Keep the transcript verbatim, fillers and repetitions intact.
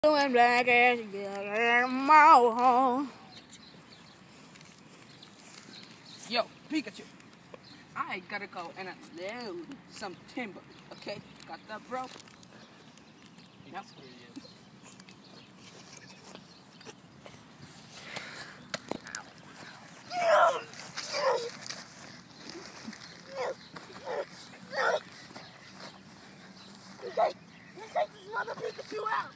And black as yeah, mouth. Yo, Pikachu, I gotta go and unload some timber, okay? Got that, bro? Yep. Let's take, let's take this mother Pikachu out.